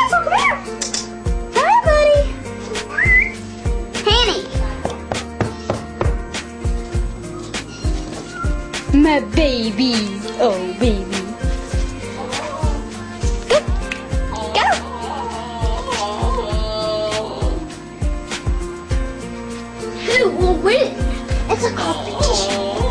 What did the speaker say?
Hansel, come here. Hi, buddy. Hanny. My baby. Oh, baby. Go. Who will win? It's a competition.